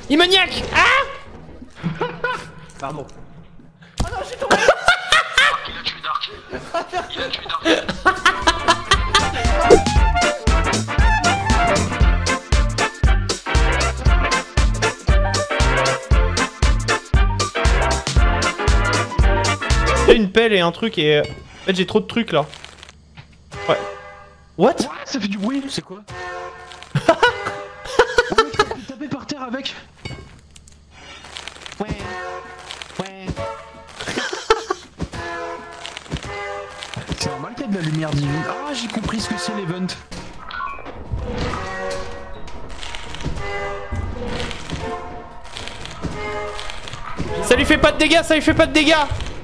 Il me niaque. Ah. Pardon. Oh non, j'ai tombé. Il a tué Dark. Il a tué Dark. J'ai une pelle et un truc et... En fait j'ai trop de trucs là. Ouais. What? Ça fait du bruit. C'est quoi? Taper par terre avec. Ouais. Ouais. C'est normal qu'il y a de la lumière divine. Ah, j'ai compris ce que c'est l'event. Ça lui fait pas de dégâts, ça lui fait pas de dégâts.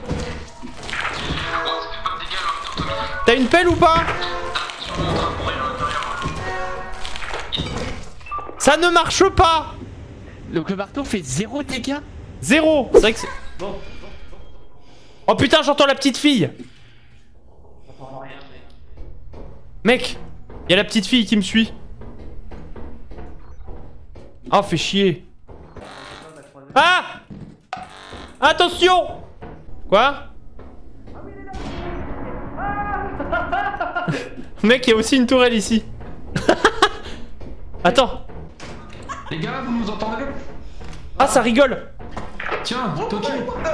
T'as une pelle ou pas? Ça ne marche pas. Donc le marteau fait 0 dégâts. 0. C'est vrai que c'est... Oh putain, j'entends la petite fille. Mec, y a la petite fille qui me suit. Ah, fait chier. Ah! Attention! Quoi? Mec, il y a aussi une tourelle ici. Attends. Les gars, vous nous entendez? Ah, ça rigole. Tiens, Toki.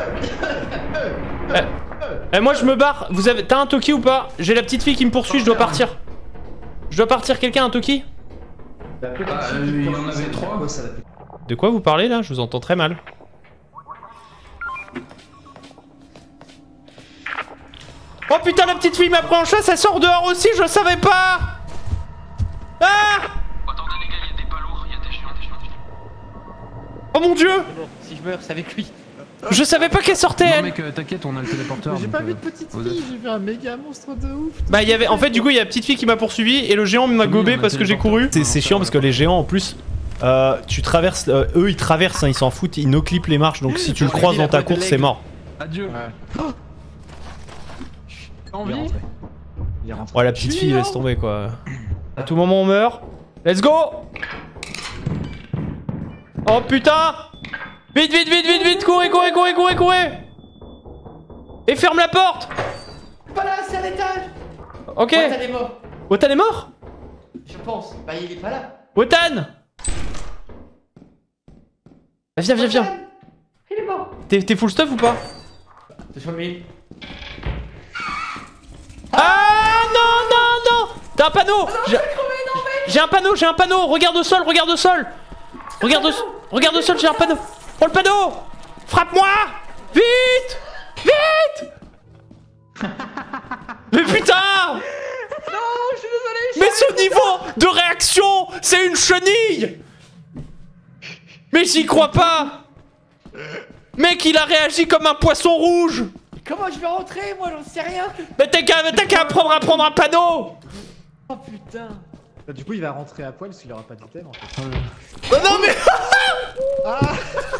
Moi je me barre. Vous avez... T'as un Toki ou pas? J'ai la petite fille qui me poursuit, je dois partir. Je dois partir, quelqu'un un Toki? Il y en avait 3. De quoi vous parlez là? Je vous entends très mal. Oh putain, la petite fille m'a pris en chasse, elle sort dehors aussi, je savais pas. Ah! Attendez les gars, il y a des balourds, il y a des géants. Oh mon dieu! Bon, si je meurs, c'est avec lui. Je savais pas qu'elle sortait Non elle. mec, t'inquiète, on a le téléporteur. J'ai pas vu de petite fille, j'ai vu un méga monstre de ouf. Bah il y avait... En fait du coup il y a la petite fille qui m'a poursuivi et le géant m'a gobé parce que j'ai couru. C'est chiant parce que les géants en plus... tu traverses... eux ils traversent, hein, ils s'en foutent, ils no-clippent les marches donc si tu le croises dans ta course c'est mort. Adieu. Oh, Envie? il est rentré. Ouais la petite fille laisse tomber quoi. À tout moment on meurt. Let's go! Oh putain! Vite, vite, vite, vite, vite! Courez, courez, courez, courez, courez! Et ferme la porte! Pas là, c'est à l'étage. Ok. Wotan est mort. Wotan est mort? Je pense. Bah, il est pas là. Wotan! Viens, viens, viens. Wotan, il est mort. T'es full stuff ou pas? 200 000. Ah non, non, non! T'as un panneau! J'ai un panneau, j'ai un panneau! Regarde au sol, regarde au sol! Regarde au sol, j'ai un panneau! Oh le panneau! Frappe-moi! Vite! Vite! Mais putain! Non, je suis désolé. Mais ce niveau de réaction, c'est une chenille! Mais j'y crois pas! Mec, il a réagi comme un poisson rouge! Comment je vais rentrer? Moi, j'en sais rien. Mais t'as qu'à apprendre à prendre un panneau! Oh putain. Bah, du coup, il va rentrer à poil parce qu'il aura pas d'item en fait. Oh non mais... Ah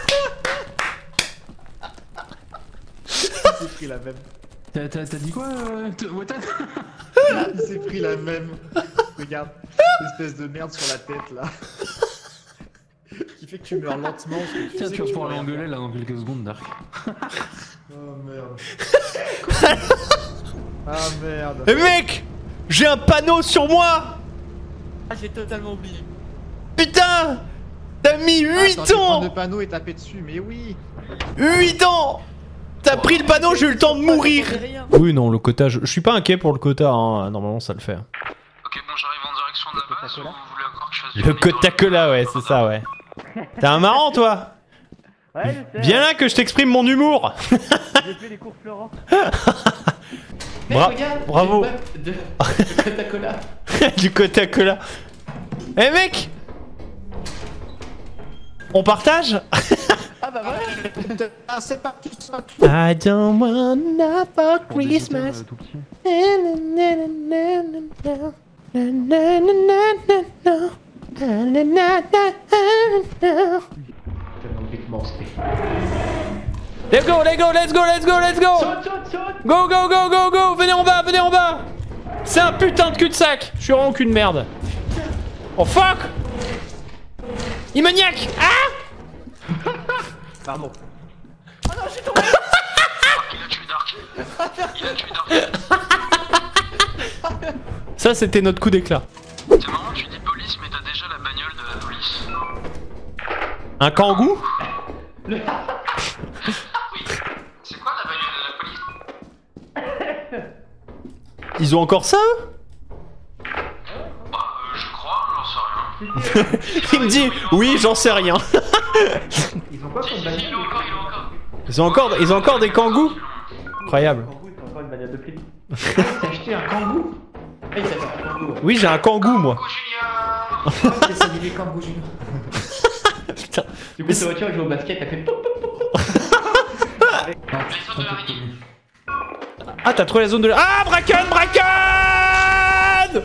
il s'est pris la même. T'as dit quoi, Wotan? Il s'est pris la même. Regarde, espèce de merde sur la tête là. Qui fait que tu meurs lentement. Parce que Tiens, sais tu que vas pouvoir meurs. l'engueuler là dans quelques secondes, Dark. Oh merde. Ah merde. Mais mec! J'ai un panneau sur moi! Ah, j'ai totalement oublié. Putain! T'as mis 8 Attends, ans! prendre le panneau et taper dessus, mais oui. 8 ans! T'as pris le panneau, j'ai eu le temps de mourir! Oui, non, le quota, je suis pas inquiet pour le quota, hein. Normalement ça le fait. Ok, bon, j'arrive en direction de la base ou vous voulez encore que je fasse du Le quota que là, ouais, c'est ça, ouais. T'es un marrant, toi! Ouais, je sais. Viens là que je t'exprime mon humour! J'ai fait les cours Florent. Regarde, bravo! De Coca-Cola. Du quota que là. Eh mec! On partage? Ah bah voilà. Ah, c'est parti, c'est parti. I don't want for Christmas. Tout petit. Let's go, let's go, let's go, let's go, let's go! Saute, saute, saute. Go, go, go, go, go! Venez en bas, venez en bas! C'est un putain de cul-de-sac! Je suis vraiment qu'une merde. Oh fuck! Il me niaque! Ah! Pardon. Il a tué Dark. Il a tué Dark. Ça, c'était notre coup d'éclat. C'est marrant, tu dis police, mais t'as déjà la bagnole de la police. Un kangou? Oui. C'est quoi la bagnole de la police? Ils ont encore ça, eux? Bah, je crois, j'en sais rien. Il me dit, oui, j'en sais rien. Ils ont quoi comme Il bagnole? est encore, il est encore. Ils ont encore des kangous? Incroyable. Kangoo, c'est encore une bagnole de prix. T'as acheté un kangoo? Ah, il s'appelle un kangoo. Oui, j'ai un kangou, moi. Coucou Julien. C'est ça, il est kangoo junior. Putain. Du coup, sa voiture, elle joue au basket, elle fait pop pop pop. Les autres de l'araignée. Ah, t'as trouvé la zone de... Ah, Bracken! Ça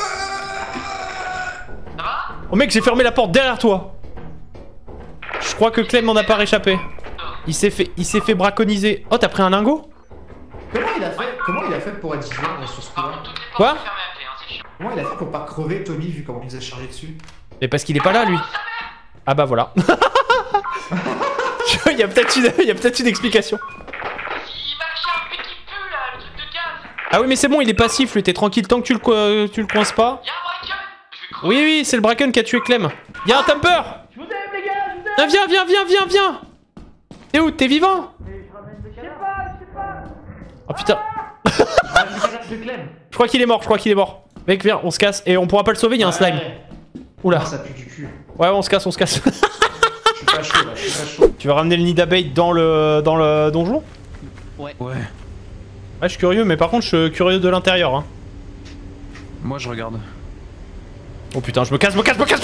va? Oh mec, j'ai fermé la porte derrière toi. Je crois que Clem m'en a pas réchappé. Il s'est fait braconiser. Oh, t'as pris un lingot? Comment il a fait pour être vivant sur ce Par coup-là? contre, toutes les Quoi? portes sont fermées à clé, hein, c'est chiant. Comment il a fait pour pas crever Tommy vu comment il nous a chargé dessus? Mais parce qu'il est pas là, lui. Ah bah voilà. Il y a peut-être une explication. Il va acheter un truc qui pue là, le truc de gaz. Ah oui, mais c'est bon, il est passif, lui. T'es tranquille tant que tu le coinces pas. Y'a un braqueur. Je vais crever. Oui, oui, c'est le Bracken qui a tué Clem. Y'a un Thumper. Je vous aime, les gars, je vous aime. Ah, viens. T'es où? T'es vivant? Je sais pas. Oh putain. Ah, c'est pas grave de Clem. Je crois qu'il est mort. Mec, viens, on se casse. Et on pourra pas le sauver, il y a un slime. Oula. Ah, ça pue du cul. Ouais, on se casse. Je suis pas chaud là, je suis pas chaud. Tu vas ramener le nid d'abeilles dans le donjon? Ouais. Ouais, je suis curieux, mais par contre, je suis curieux de l'intérieur. Hein. Moi je regarde. Oh putain, je me casse.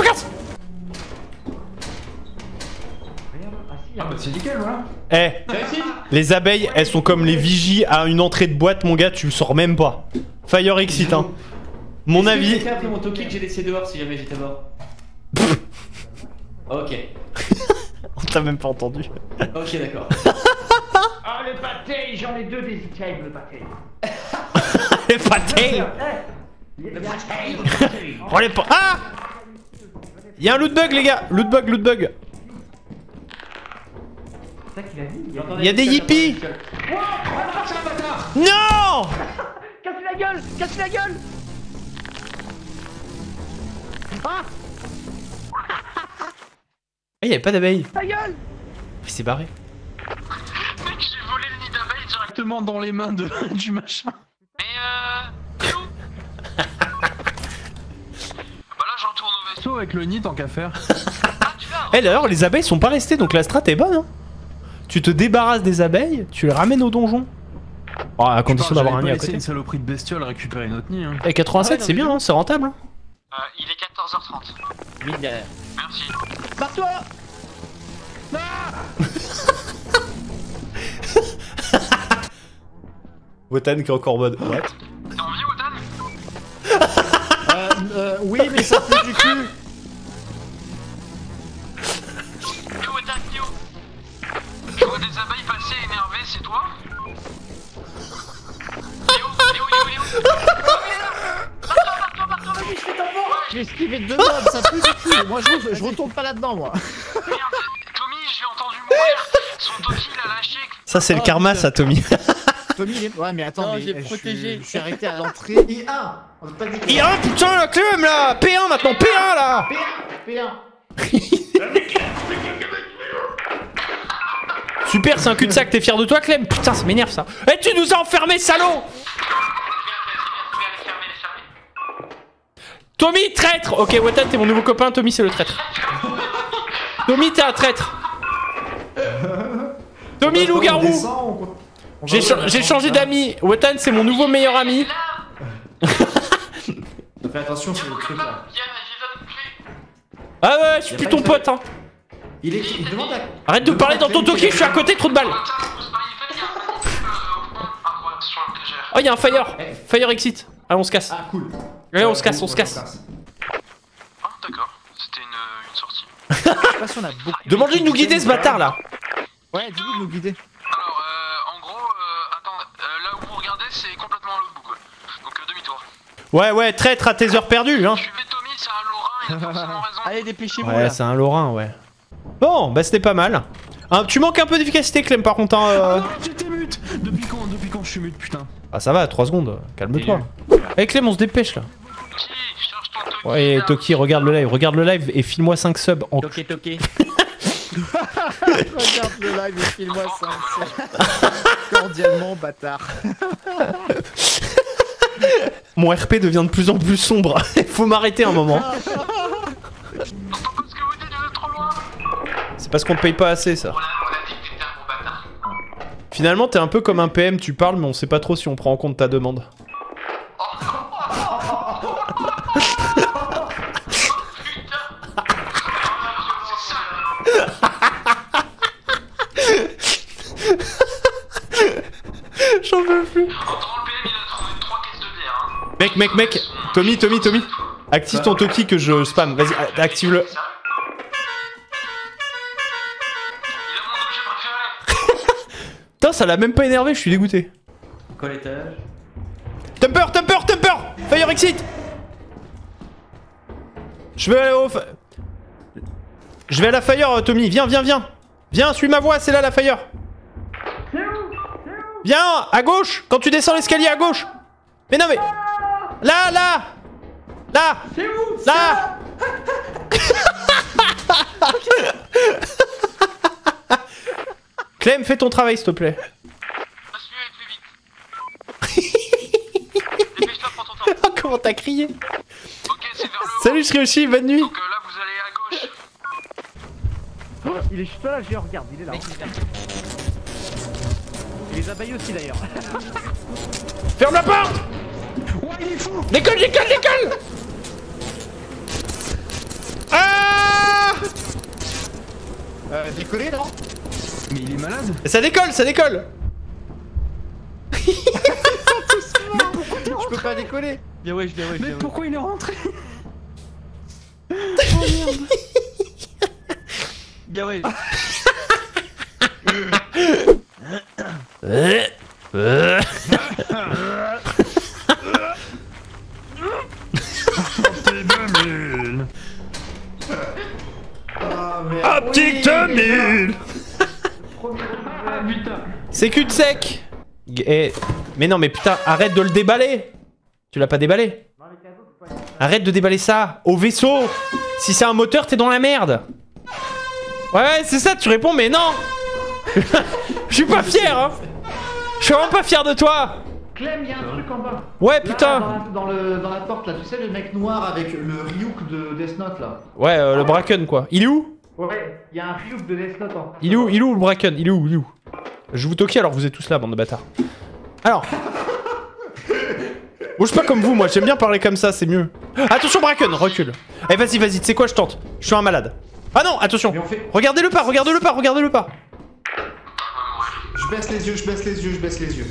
Ah bah c'est nickel, voilà. Eh, les abeilles, elles sont comme les vigies à une entrée de boîte, mon gars, tu le sors même pas. Fire exit, hein. Mon avis. J'ai appris mon toki que j'ai laissé dehors si jamais j'étais mort. Ok. On t'a même pas entendu. Ok, d'accord. Ah, le pâté, j'en ai deux des itables, le pâté. Les pâtés. Le pâté. Oh les pa... Ah, y'a un loot bug, les gars. Loot bug. C'est ça qu'il a dit. Il y a des hippies. Non. Casse la gueule. Ah, Il y avait pas d'abeilles. ta gueule. Il s'est barré. Mec, j'ai volé le nid d'abeille direct. Directement dans les mains du machin. Mais t'es où? Bah là, j'en tourne au vaisseau. Saut avec le nid tant qu'à faire. Ah, tu vas. Eh d'ailleurs, les abeilles sont pas restées, donc la strat est bonne. Hein. Tu te débarrasses des abeilles, tu les ramènes au donjon. Oh, à condition d'avoir un nid à côté. une saloperie de bestiole récupérer notre nid. Hein. Et 87, Ah ouais, c'est non, bien, hein, c'est rentable. Hein. Il est 14h30. Mine derrière. Merci. Barre-toi. Wotan qui est encore en mode. What? T'es en vie, Wotan? Oui, mais ça pue du cul. T'es où, Wotan? T'es où? Je vois des abeilles passer énervées, c'est toi? T'es où? Je vais esquiver de mobs, ça pue du cul. Moi je retourne pas là-dedans moi. Merde, Tommy, j'ai entendu mourir. Son Toki l'a lâché. Ça, c'est le karma, ça, Tommy. Tommy il est... Ouais mais attends, Non, mais j'ai je protégé. suis arrêté à l'entrée. I1. On a pas dit que... I1, putain, la Clem là. P1 maintenant, P1 là. P1. Super, c'est un cul-de-sac, t'es fier de toi, Clem? Putain, ça m'énerve ça. Eh, tu nous as enfermés, salaud. C'est bien, les fermer. Tommy, traître. Ok, Wotan, t'es mon nouveau copain, Tommy, c'est le traître. Tommy, t'es un traître. Tommy, loup-garou. J'ai changé d'amis. Wotan, c'est mon nouveau meilleur ami. Fais attention sur le truc là. J'ai donné une clé. Ah ouais, je suis plus ton pote, hein. Il demande à... Arrête de parler dans ton toki, je suis à côté, trop de balles. Wotan, vous se mariez, faites gaffe. Au fond. Ah ouais, sur le que j'ai. Oh, y'a un fire. Fire exit. Allez, on se casse. Ah cool. Allez, on se casse. Ah, d'accord. C'était une sortie. Je sais pas si on a beaucoup... Demande-lui de nous guider, ce bâtard là. Ouais, dis-lui de nous guider. Alors, en gros, attends, là où vous regardez, c'est complètement à l'autre bout, quoi. Donc, demi-tour. Ouais, traître à tes heures perdues, hein. Suivez Tommy, c'est un Lorrain, il a forcément raison. Allez, dépêchez-vous Ouais, là. c'est un Lorrain, ouais. Bon, bah c'était pas mal. Tu manques un peu d'efficacité, Clem, par contre. Hein, J'étais mute. Depuis quand je suis mute, putain? Ah, ça va, 3 secondes. Calme-toi. Allez, Clem, on se dépêche là. Toki, charge ton Toki. Ouais, Toki, regarde le live et file-moi 5 subs en. Toqué, toqué. Regarde le live et file-moi ça. Cordialement, bâtard. Mon RP devient de plus en plus sombre. Faut m'arrêter un moment. J'entends pas ce que vous dites, vous êtes trop loin. C'est parce qu'on te paye pas assez, ça. On a dit que t'étais un bon bâtard. Finalement, t'es un peu comme un PM, tu parles, mais on sait pas trop si on prend en compte ta demande. J'en peux plus. En 30 PM, il a trouvé 3 caisses de bière. Hein. Mec, Tommy. Active ton Toki que je spam. Vas-y, active-le. Il a mon objet préféré. Putain, ça l'a même pas énervé, je suis dégoûté. Quel étage? Temper! Fire exit! Je vais aller au... Je vais à la fire, Tommy. Viens. Viens, suis ma voix, c'est là la fire. Viens, à gauche, quand tu descends l'escalier à gauche. Mais non mais... Là. C'est où? Là. Clem, fais ton travail s'il te plaît. Suis-le dépêche-toi, prends ton temps. Oh, comment t'as crié? Ok, c'est vers le haut. Salut Srioshi, bonne nuit. Donc là, vous allez à gauche. Il est juste là, je regarde, il est là. Et les abeilles aussi d'ailleurs. Ferme la porte. Ouais, il est fou. Décolle. Ah! Décoller non? Mais il est malade. Ça décolle. Je peux pas décoller. Bien ouais, Mais pourquoi il est rentré? Bien ouais. Optique 2000. Ah putain. C'est cul de sec. Mais non mais putain, arrête de le déballer. Tu l'as pas déballé? Arrête de déballer ça au vaisseau. Si c'est un moteur, t'es dans la merde. Ouais, c'est ça, tu réponds mais non. Je suis pas fier hein. Je suis vraiment pas fier de toi. Clem, y'a un truc en bas. Ouais, Là, putain. dans la porte là, tu sais, le mec noir avec le Ryuk de Death Note là. Ouais, le Bracken quoi. Il est où? Ouais, y'a un Ryuk de Death Note en. Il est où le Bracken? Il est où? Je vous toquais alors vous êtes tous là, bande de bâtards. Alors. Bouge pas comme vous, moi j'aime bien parler comme ça, c'est mieux. Attention Bracken, recule. Eh vas-y, tu sais quoi, je tente. Je suis un malade. Ah non, attention. Mais on fait- Regardez-le pas. Je baisse les yeux.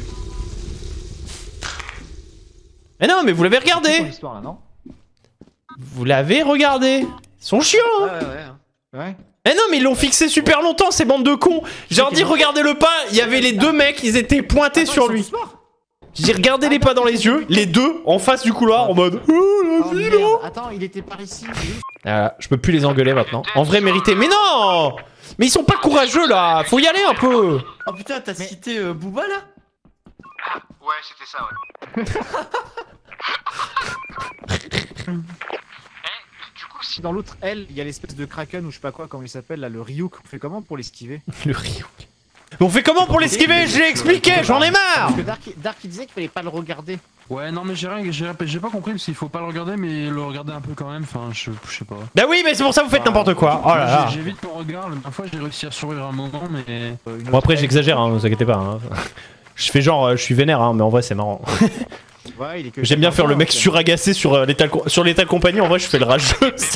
Mais non, mais vous l'avez C'est regardé. ton histoire là, non? Vous l'avez regardé. Ils sont chiants hein. Ouais. Eh non, mais ils l'ont fixé super longtemps, ces bandes de cons. J'ai dit regardez-le pas, il y avait les deux mecs, ils étaient pointés sur lui. J'ai regardé les pas dans les yeux, les deux en face du couloir en mode oh la vie là. Attends, il était par ici. Je peux plus les engueuler maintenant. En vrai mérité. Mais non. Mais ils sont pas courageux là. Faut y aller un peu. Oh putain, t'as cité Booba là? Ouais, c'était ça, ouais. Du coup, si Dans l'autre aile, il y a l'espèce de kraken ou je sais pas quoi, comment il s'appelle là, le Ryuk. On fait comment pour l'esquiver? Le Ryuk. Mais on fait comment pour l'esquiver? Je l'ai expliqué, j'en ai marre. Parce que Dark il disait qu'il fallait pas le regarder. Ouais, non, mais j'ai pas compris parce qu'il faut pas le regarder, mais le regarder un peu quand même. Enfin, je sais pas. Bah oui, mais c'est pour ça que vous faites n'importe quoi. Oh là là. J'évite mon regard. La dernière fois, j'ai réussi à sourire un moment, mais. Bon après j'exagère, hein, vous inquiétez pas. Hein. Je fais genre, je suis vénère, hein, mais en vrai c'est marrant. Ouais, il est que J'aime bien faire le mec suragacé sur l'état compagnie. En vrai, je fais le rageux.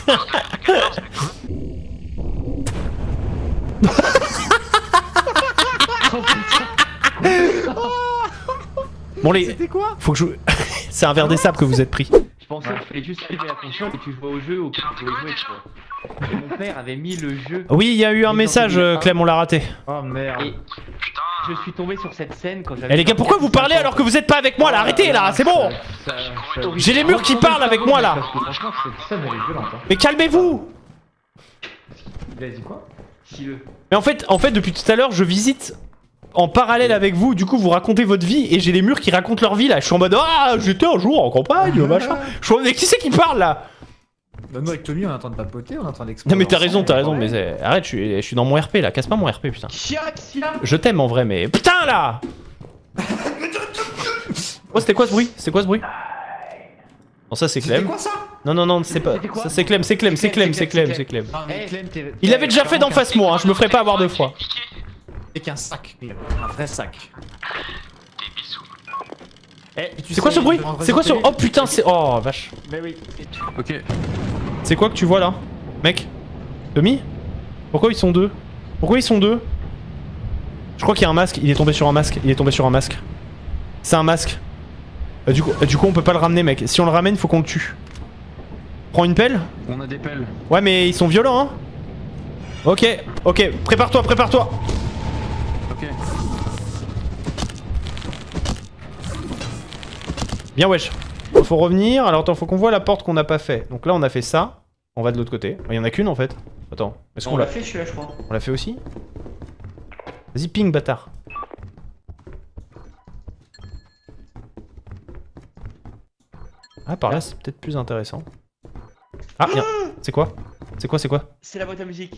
Bon les, C'était quoi? faut que je. C'est un verre des sables que vous êtes pris. Je pensais qu'il fallait juste allumer la console et tu jouais au jeu ou que tu pouvais jouer, tu vois. Et mon père avait mis le jeu. Oui, il y a eu un message, Clem, on l'a raté. Oh merde. Et putain. je suis tombé sur cette scène quand j'avais. Eh les gars, pourquoi vous parlez alors que vous êtes pas avec moi là? Arrêtez là, c'est bon. J'ai les murs qui parlent avec moi là. Parce que franchement, cette scène elle est violente. Hein. Mais calmez-vous. Vas-y quoi? Si-le. Mais en fait, depuis tout à l'heure, je visite en parallèle avec vous. Du coup, vous racontez votre vie et j'ai les murs qui racontent leur vie là. Je suis en mode ah, j'étais un jour en campagne, machin. Je suis en mode mais qui c'est qui parle là? Bah, nous, avec Tommy, on est en train de papoter, on est en train d'explorer. Non mais t'as raison, ensemble, mais arrête, je suis dans mon RP là. Casse pas mon RP, putain. Chiac, Je t'aime en vrai, mais putain là. Oh, c'était quoi ce bruit? C'est quoi ce bruit? Non, ça c'est C'était Clem. quoi ça? Non, c'est pas. C'était quoi? Ça c'est Clem, c'est Clem. Ah, mais Clem, Il l'avait déjà fait d'en face moi, hein, je me ferai pas avoir deux fois. c'est qu'un sac, Clem. Un vrai sac. Des bisous. C'est quoi ce bruit? C'est quoi ce. Oh putain, c'est. Oh vache. Mais oui. Ok. C'est quoi que tu vois là? Mec? Tommy? Pourquoi ils sont deux? Pourquoi ils sont deux? Je crois qu'il y a un masque, il est tombé sur un masque, C'est un masque. Du coup on peut pas le ramener mec, si on le ramène faut qu'on le tue. Prends une pelle? On a des pelles. Ouais mais ils sont violents hein. Ok, prépare-toi. Ok. Bien wesh. Faut revenir, alors attends, faut qu'on voit la porte qu'on n'a pas fait. Donc là on a fait ça, on va de l'autre côté. Il y en a qu'une en fait. Attends, est-ce qu'on On l'a l'a fait celui-là, je crois. On l'a fait aussi? Vas-y ping bâtard. Ah par là c'est peut-être plus intéressant. Ah bien. C'est quoi? C'est la boîte à musique.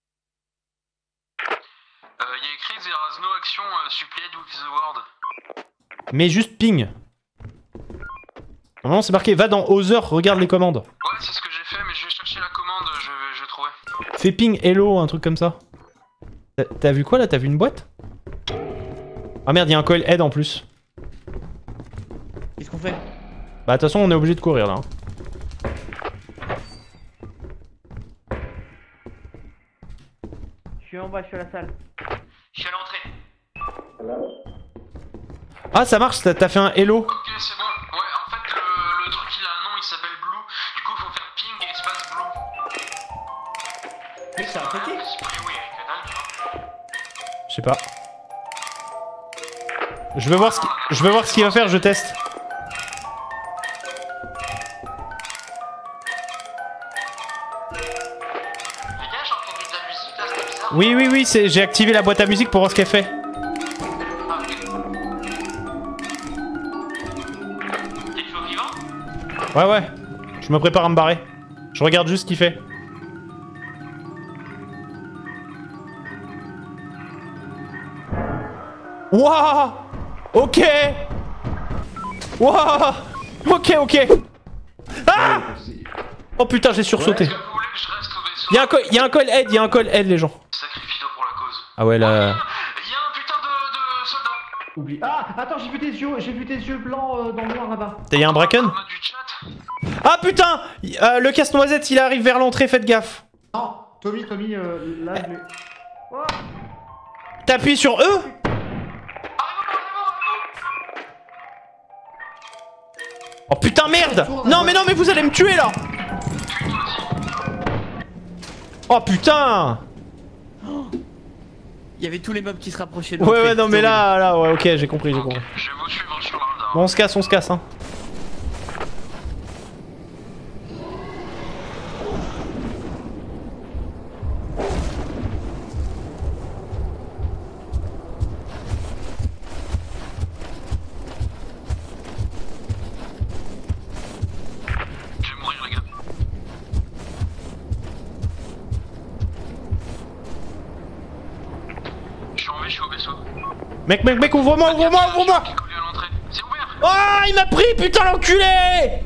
Il y a écrit There is no action supplied with the word. Mais juste ping. Normalement c'est marqué va dans Other, regarde les commandes. Ouais, c'est ce que j'ai fait, mais je vais chercher la commande, je vais trouver. Fais ping hello, un truc comme ça. T'as vu quoi là? T'as vu une boîte? Ah merde, y'a un coil head en plus. Qu'est-ce qu'on fait? Bah de toute façon on est obligé de courir là. Je suis en bas, je suis à la salle. Je suis à l'entrée. Ah ça marche, t'as fait un hello. Ok, c'est bon. Ouais, en fait, le truc il a un nom, il s'appelle Blue. Du coup, faut faire ping et espace Blue. Mais c'est un paquet. Oui, que dalle, tu vois. Je sais pas. Je veux voir ce qu'il va faire, je teste. Les gars, j'ai entendu de la musique là, c'était bizarre. Oui, j'ai activé la boîte à musique pour voir ce qu'elle fait. Ah, ok. T'es toujours vivant? Ouais. Je me prépare à me barrer. Je regarde juste ce qu'il fait. Wouah! Ok! Wouah! Ok! Ah! Oh putain, j'ai sursauté. Est-ce que vous voulez que je reste au vaisseau? Y'a un call head, les gens. Sacrifie-toi pour la cause. Ah ouais, là. Il y a un putain de soldat. Oublie. Ah, attends, j'ai vu tes yeux blancs dans le noir là-bas. Y'a un bracken? On a du chat. Ah putain! Le casse-noisette, il arrive vers l'entrée, faites gaffe. Non, Tommy, là, je l'ai. T'appuies sur E? Oh putain, merde! Non, mais vous allez me tuer là! Oh putain! Il y avait tous les mobs qui se rapprochaient de Ouais, non, mais là, ouais, ok, j'ai compris. Je vais vous suivre sur le radar. Bon, on se casse, hein. Je vais mourir, les gars. Je suis au vaisseau. Mec, ouvre-moi! Qui est collé à l'entrée. C'est ouvert. Oh, il m'a pris, putain, l'enculé!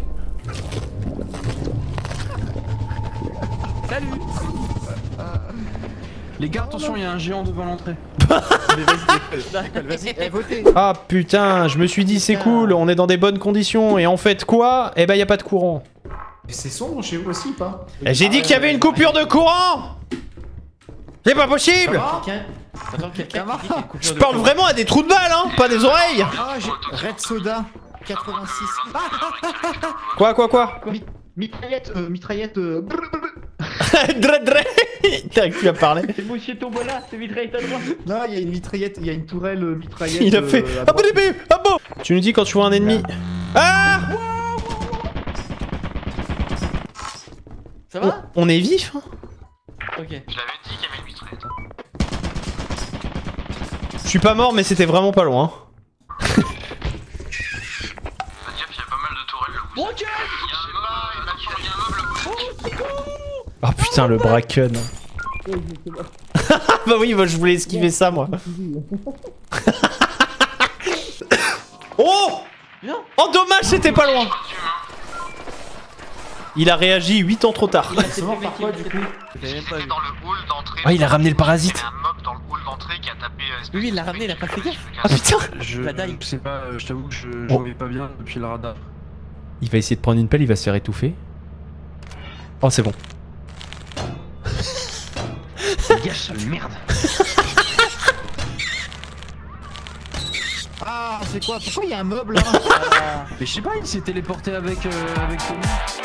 Salut. Les gars, attention, il y a un géant devant l'entrée. Vas-y, votez. Ah putain, je me suis dit c'est cool, on est dans des bonnes conditions, et en fait quoi? Eh ben y a pas de courant. Et c'est sombre chez vous aussi, pas? J'ai dit qu'il y avait une coupure de courant! C'est pas possible! Quelqu'un qui dit qu'il y a une coupure Je de parle courant. vraiment à des trous de balles, hein, pas des oreilles! Ah, j'ai Red Soda 86. Quoi? Mitraillette. Dre. T'as que tu as parlé. C'est Monsieur Tombola, c'est mitraillette à droite. Non, il y a une mitraillette, il y a une tourelle mitraillette. Il a fait. à Ah bon, droite. ah bon! Tu nous dis quand tu vois un ennemi. Ah! Ça va? On est vif, hein? Ok. Je l'avais Attends. Je suis pas mort, mais c'était vraiment pas loin. C'est-à-dire qu'il y a pas mal de tourelles là où Ok. il y a un meuble là où Oh putain, le bracken. Bah oui, moi je voulais esquiver ça, moi. Oh! Oh, dommage, c'était pas loin. Il a réagi 8 ans trop tard. C'est mort par quoi du coup? C'était dans le hall d'entrée. Ah, il a ramené le parasite. Il y a un mob dans le hall d'entrée qui a tapé. Oui, il l'a ramené, il a pas fait gaffe. Ah putain! Je La dalle. sais pas, je t'avoue que je Oh. voyais pas bien depuis le radar. Il va essayer de prendre une pelle, il va se faire étouffer. Oh, c'est bon. Dégage, sale merde. Ah, c'est quoi? Pourquoi il y a un meuble là? Mais je sais pas, il s'est téléporté avec Tommy.